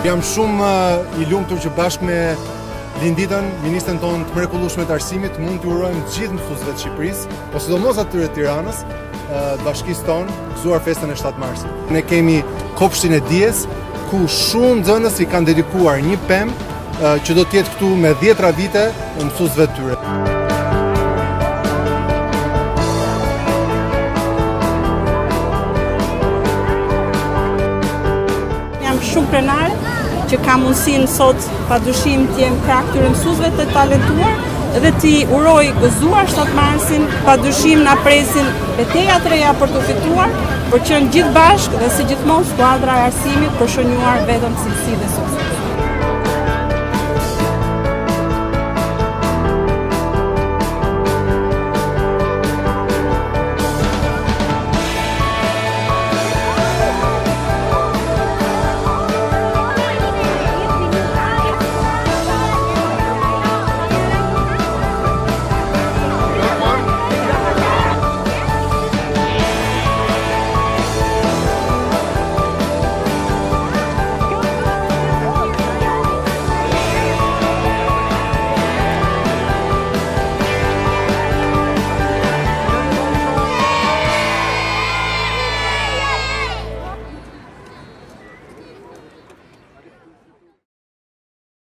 Jam shumë i lumtur që bashkë me Linditën, ministrën tonë të mrekullueshme të arsimit, mund t'ju urojmë të gjithë mësuesve të Shqipërisë, po sidomos atyre të Tiranës, të bashkisë tonë, gëzuar festën e 7 marsit. Ne kemi kopshtin e dijes, ku shumë nxënës i kanë dedikuar një pemë që do t'jetë këtu me 10 vite në mësuesve të tyre. Shumë prenare që ka mundësinë sot padyshim të jem krah këtyre mësuesve të talentuar dhe t'i uroj gëzuar 7 marsin, padyshim na presin betejë të reja për të fituar, për që në gjithë bashkë dhe si gjithmonë skuadra e arsimit për shënuar vetëm cilësi dhe sukses.